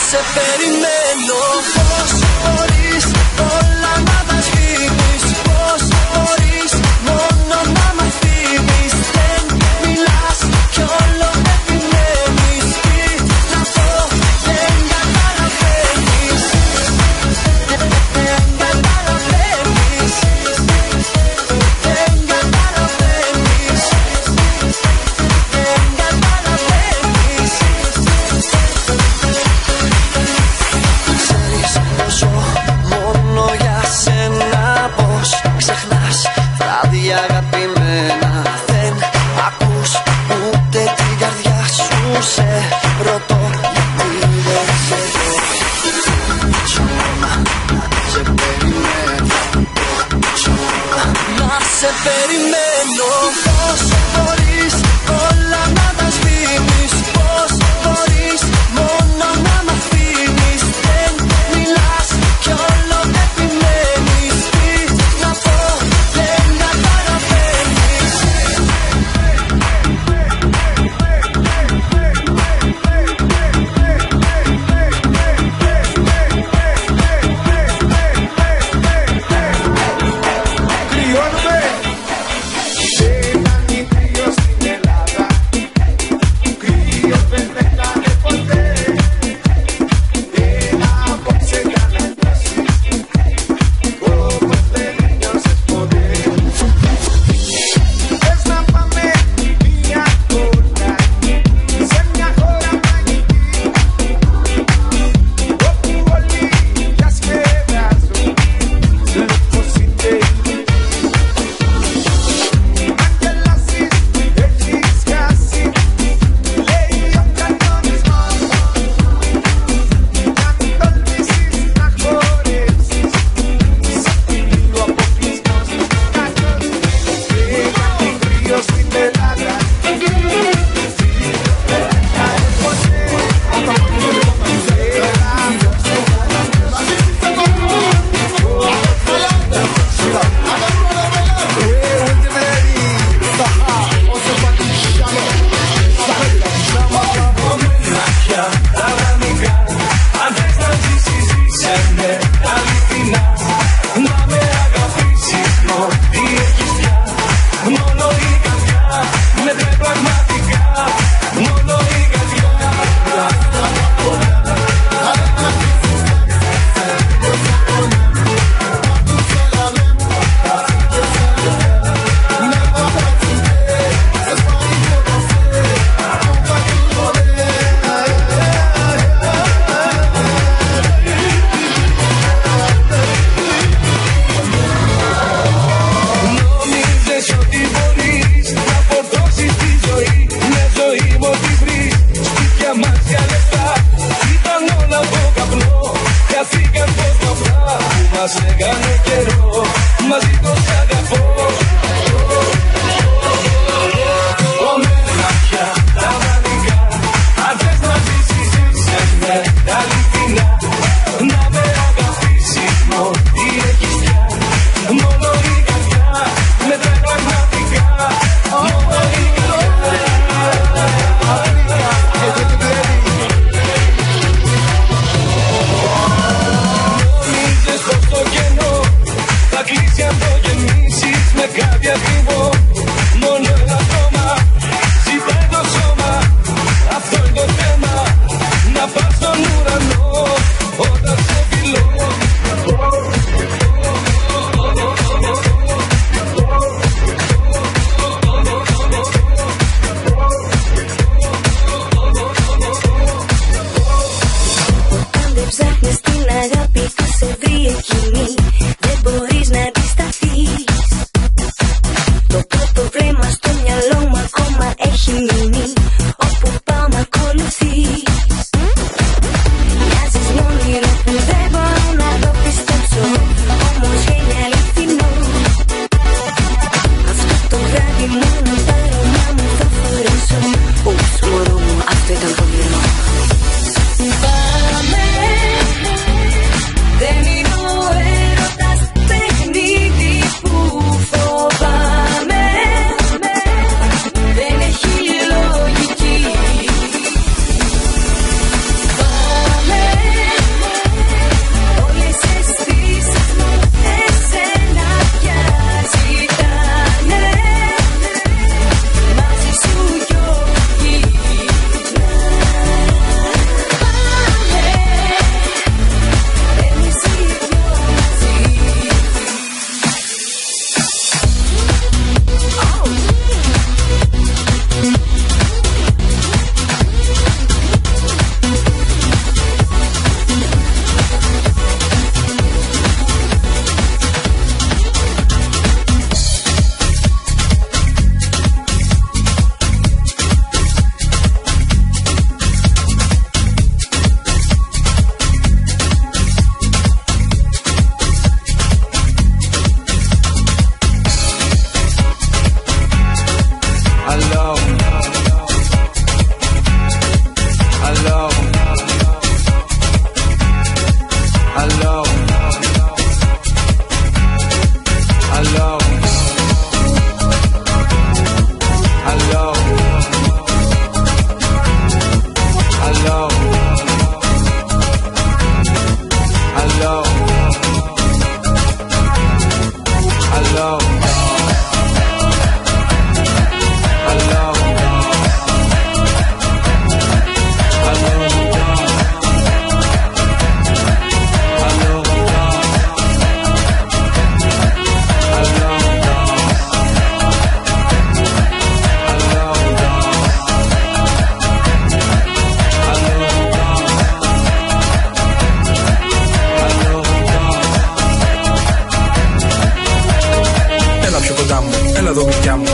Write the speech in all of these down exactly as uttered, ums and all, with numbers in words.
σε περιμένω. Πώς μπορείς όλα να τα σβήνεις, πώς μπορείς μόνο να μ' αφήνεις. Δεν μιλάς κι όλο με επιμένεις. Τι να πω, δεν καταλαβαίνεις. Δεν καταλαβαίνεις. Δεν καταλαβαίνεις. Δεν καταλαβαίνεις. Ξέρεις πως ζω μόνο για σένα, πως ξεχνάς βράδια αγαπημένα. Δεν ακούς ούτε την καρδιά σου, σε ρωτώ γιατί δεν σε δω. Σε περιμένω, να σε περιμένω. Πώς μπορείς όλα να τα σβήνεις, πώς μπορείς μόνο να μ' αφήνεις. Δεν μιλάς κι όλο με επιμένεις. Τι να πω, δεν καταλαβαίνεις. Δεν καταλαβαίνεις.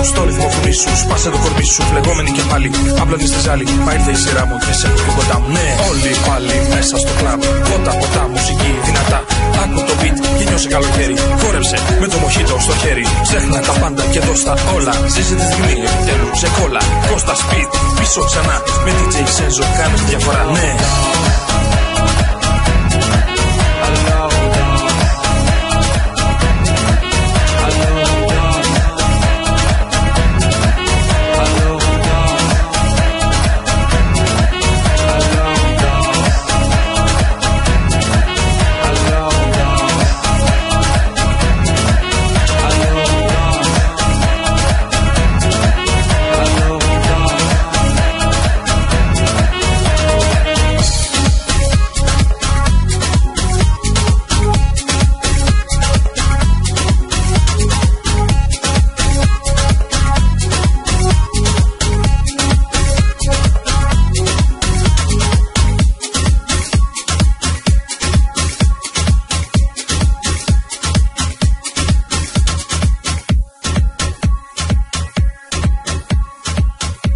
στο ρυθμό φωνή σου. Σπάσε το κορμί σου, φλεγόμενη και πάλι. Απλώνει στη ζάλη, μα ήρθε η σειρά μου και σε έχω πιο κοντά μου. Ναι, όλοι πάλι μέσα στο κλαμπ. Φώτα, ποτά, μουσική δυνατά. Άκου το beat και νιώσε καλοκαίρι. Χόρεψε με το μοχίτο στο χέρι. Ξέχνα τα πάντα και δώσ' τα όλα. Ζήσε τη στιγμή επιτέλου σε κόλλα. Κώστα Speed, πίσω ξανά. Με ντι τζέι Senzo κάνω τη διαφορά, ναι.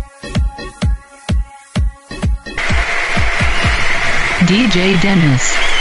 ντι τζέι Dennis.